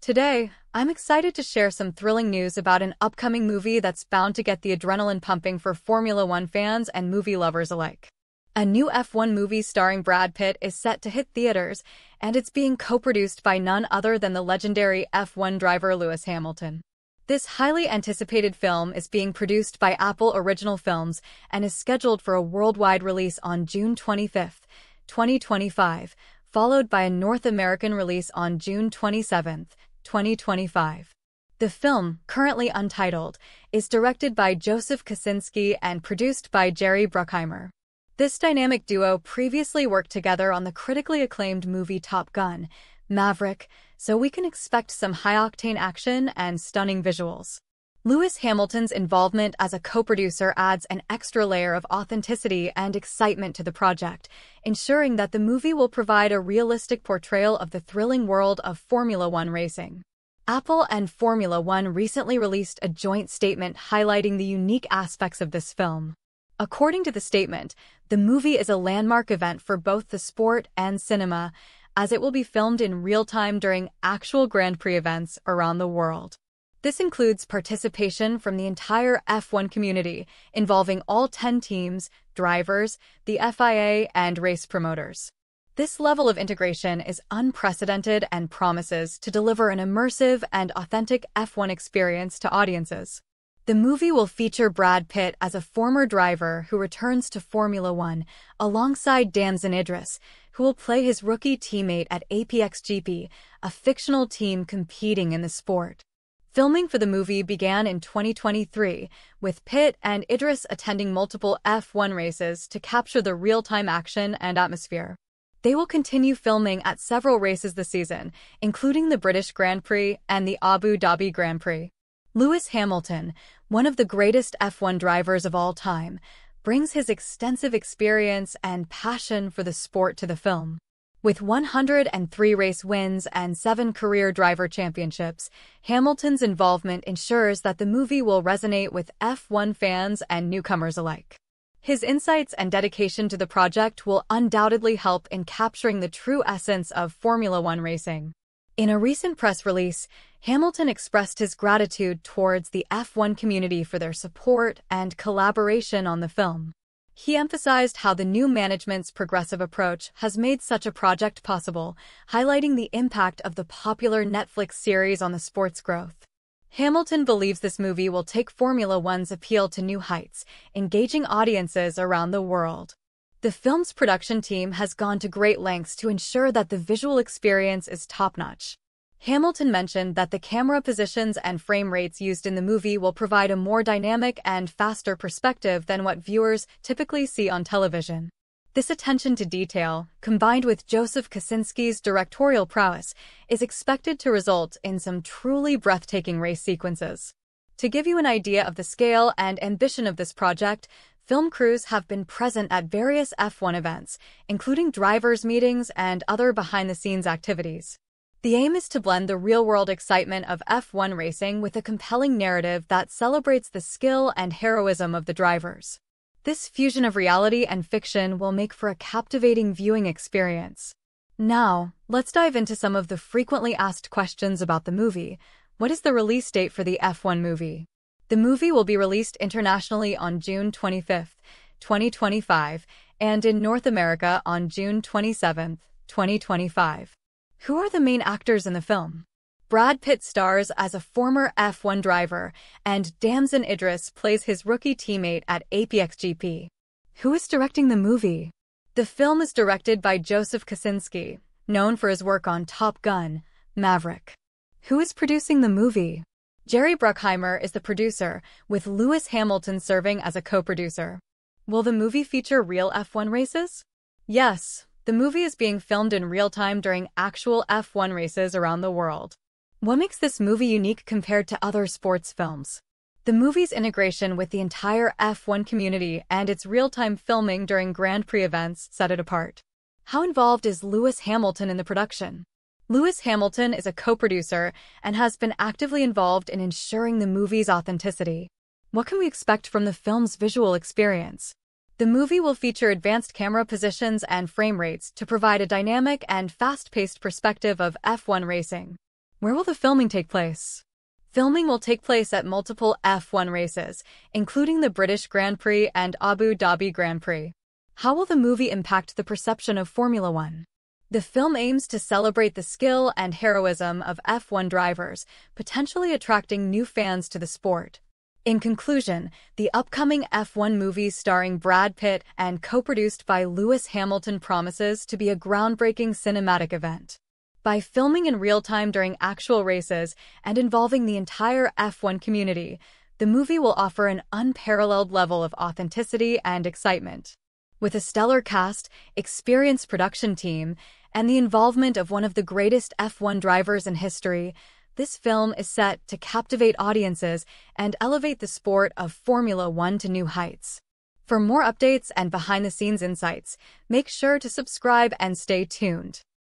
Today, I'm excited to share some thrilling news about an upcoming movie that's bound to get the adrenaline pumping for Formula One fans and movie lovers alike. A new F1 movie starring Brad Pitt is set to hit theaters, and it's being co-produced by none other than the legendary F1 driver Lewis Hamilton. This highly anticipated film is being produced by Apple Original Films and is scheduled for a worldwide release on June 25, 2025, followed by a North American release on June 27, 2025. The film, currently untitled, is directed by Joseph Kosinski and produced by Jerry Bruckheimer. This dynamic duo previously worked together on the critically acclaimed movie Top Gun, Maverick, so we can expect some high-octane action and stunning visuals. Lewis Hamilton's involvement as a co-producer adds an extra layer of authenticity and excitement to the project, ensuring that the movie will provide a realistic portrayal of the thrilling world of Formula One racing. Apple and Formula One recently released a joint statement highlighting the unique aspects of this film. According to the statement, the movie is a landmark event for both the sport and cinema, as it will be filmed in real time during actual Grand Prix events around the world. This includes participation from the entire F1 community, involving all 10 teams, drivers, the FIA, and race promoters. This level of integration is unprecedented and promises to deliver an immersive and authentic F1 experience to audiences. The movie will feature Brad Pitt as a former driver who returns to Formula One, alongside Damson Idris, who will play his rookie teammate at APXGP, a fictional team competing in the sport. Filming for the movie began in 2023, with Pitt and Idris attending multiple F1 races to capture the real-time action and atmosphere. They will continue filming at several races this season, including the British Grand Prix and the Abu Dhabi Grand Prix. Lewis Hamilton, one of the greatest F1 drivers of all time, brings his extensive experience and passion for the sport to the film. With 103 race wins and 7 career driver championships, Hamilton's involvement ensures that the movie will resonate with F1 fans and newcomers alike. His insights and dedication to the project will undoubtedly help in capturing the true essence of Formula One racing. In a recent press release, Hamilton expressed his gratitude towards the F1 community for their support and collaboration on the film. He emphasized how the new management's progressive approach has made such a project possible, highlighting the impact of the popular Netflix series on the sport's growth. Hamilton believes this movie will take Formula One's appeal to new heights, engaging audiences around the world. The film's production team has gone to great lengths to ensure that the visual experience is top-notch. Hamilton mentioned that the camera positions and frame rates used in the movie will provide a more dynamic and faster perspective than what viewers typically see on television. This attention to detail, combined with Joseph Kosinski's directorial prowess, is expected to result in some truly breathtaking race sequences. To give you an idea of the scale and ambition of this project, film crews have been present at various F1 events, including drivers' meetings and other behind-the-scenes activities. The aim is to blend the real-world excitement of F1 racing with a compelling narrative that celebrates the skill and heroism of the drivers. This fusion of reality and fiction will make for a captivating viewing experience. Now, let's dive into some of the frequently asked questions about the movie. What is the release date for the F1 movie? The movie will be released internationally on June 25, 2025, and in North America on June 27, 2025. Who are the main actors in the film? Brad Pitt stars as a former F1 driver, and Damson Idris plays his rookie teammate at APXGP. Who is directing the movie? The film is directed by Joseph Kosinski, known for his work on Top Gun, Maverick. Who is producing the movie? Jerry Bruckheimer is the producer, with Lewis Hamilton serving as a co-producer. Will the movie feature real F1 races? Yes, the movie is being filmed in real time during actual F1 races around the world. What makes this movie unique compared to other sports films? The movie's integration with the entire F1 community and its real-time filming during Grand Prix events set it apart. How involved is Lewis Hamilton in the production? Lewis Hamilton is a co-producer and has been actively involved in ensuring the movie's authenticity. What can we expect from the film's visual experience? The movie will feature advanced camera positions and frame rates to provide a dynamic and fast-paced perspective of F1 racing. Where will the filming take place? Filming will take place at multiple F1 races, including the British Grand Prix and Abu Dhabi Grand Prix. How will the movie impact the perception of Formula One? The film aims to celebrate the skill and heroism of F1 drivers, potentially attracting new fans to the sport. In conclusion, the upcoming F1 movie starring Brad Pitt and co-produced by Lewis Hamilton promises to be a groundbreaking cinematic event. By filming in real time during actual races and involving the entire F1 community, the movie will offer an unparalleled level of authenticity and excitement. With a stellar cast, experienced production team, and the involvement of one of the greatest F1 drivers in history, this film is set to captivate audiences and elevate the sport of Formula One to new heights. For more updates and behind-the-scenes insights, make sure to subscribe and stay tuned.